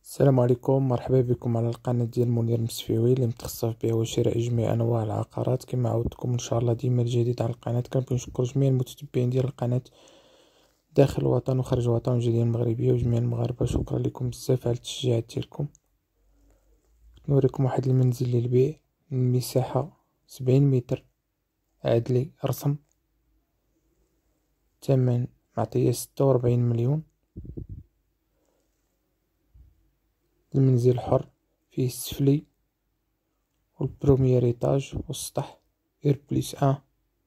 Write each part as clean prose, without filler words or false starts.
السلام عليكم، مرحبا بكم على القناة ديال منير مسفيوي اللي متخصص في بيع وشراء جميع انواع العقارات. كما عودتكم ان شاء الله ديما الجديد على القناة. كنبغي نشكر جميع المتتبعين ديال القناة داخل الوطن وخارج الوطن وجالية المغربية وجميع المغاربة. شكرا لكم بزاف على التشجيعات ديالكم. نوريكم واحد المنزل للبيع، المساحة 70 متر، عدلي رسم، ثمن معطية 46 مليون. المنزل حر، فيه السفلي والبروميير ايطاج والسطح إر بليس ان.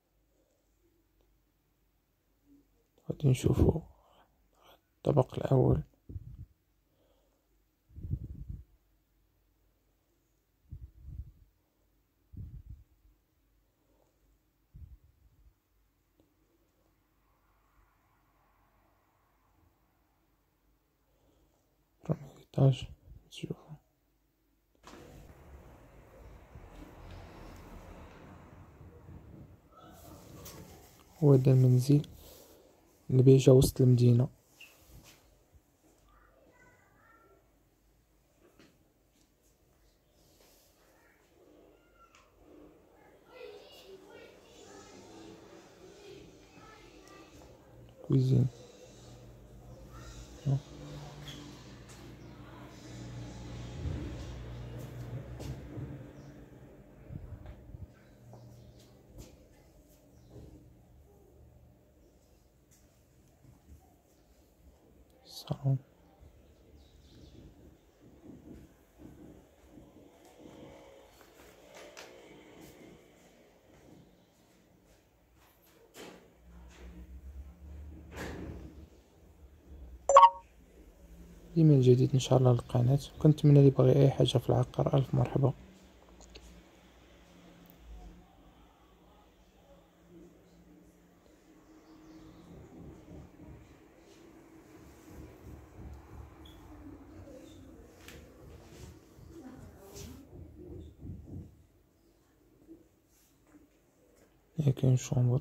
غادي نشوفو الطبق الاول. بروميير ايطاج نشوفو. هو دا المنزل اللي جا وسط المدينة. كويزين صالون. ديما الجديد ان شاء الله للقناة. كنتمنى اللي باغي اي حاجة في العقار الف مرحبا. هي كاين شومبر،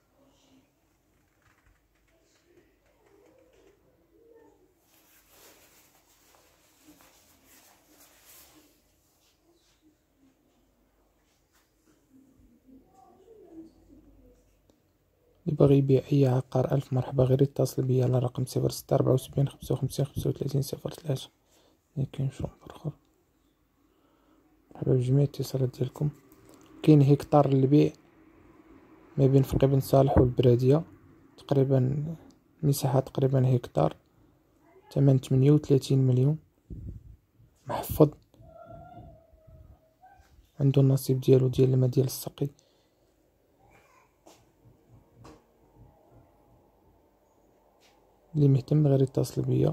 اللي باغي يبيع اي عقار الف مرحبا. غير يتصل بيا على رقم 0674 55 35 03. هي كاين شومبر اخر. مرحبا بجميع الاتصالات ديالكم. كاين هكتار للبيع ما بين فقي بن صالح والبرادية، تقريبا مساحة تقريبا هكتار، ثمن 38 مليون. محفظ، عنده النصيب ديالو ديال الماء ديال السقي. اللي مهتم غير يتصل بيا.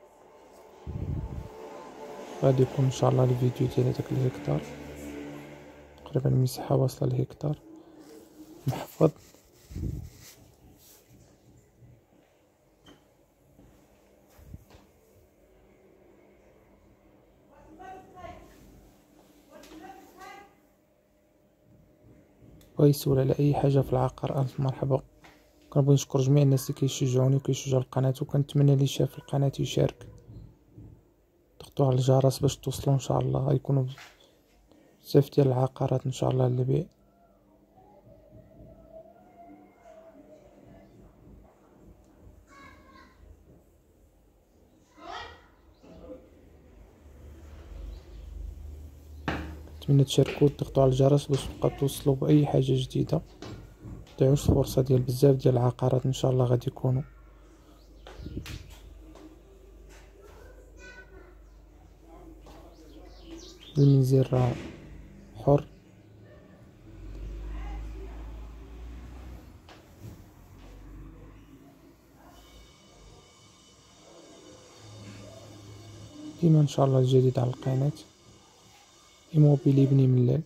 غادي يكون ان شاء الله الفيديو ديال هداك الهكتار، تقريبا المساحة واصلة لهكتار. محفظ، بغا يسول على اي حاجة في العقار الف مرحبا. كنبغي نشكر جميع الناس اللي كيشجعوني وكيشجعوا القناة، وكنتمنى اللي شاف القناة يشارك. ضغطوا على الجرس باش توصلوا ان شاء الله. غيكونوا بزاف ديال العقارات ان شاء الله للبيع. نتمنى تشاركوا وتضغطوا على الجرس باش تبقاو توصلوا باي حاجه جديده. متضيعوش الفرصه ديال بزاف ديال العقارات ان شاء الله غادي يكونوا. المنزل راه حر. ديما ان شاء الله الجديد على القناه. ايموبيلي بني ملال.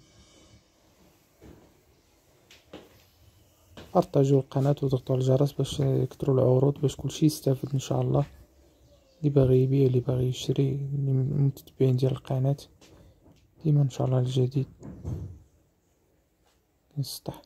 بارطاجيو القناه وضغطوا على الجرس باش يكثروا العروض، باش كلشي يستافد ان شاء الله. اللي باغي يبيع، اللي باغي يشري، اللي متتبعين ديال القناه، ديما ان شاء الله الجديد. السطح،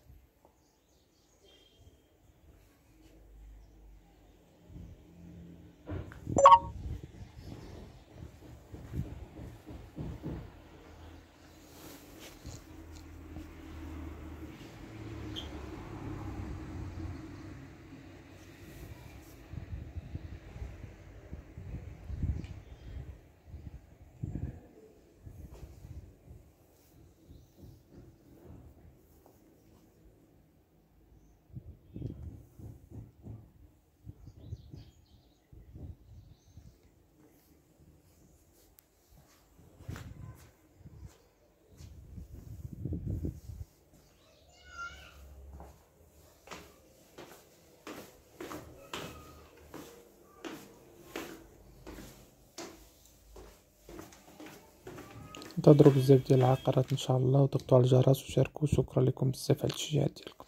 انتظروا بزاف ديال العقارات ان شاء الله، وضغطوا على الجرس وشاركوا. شكرا لكم بزاف على التشجيع ديالكم.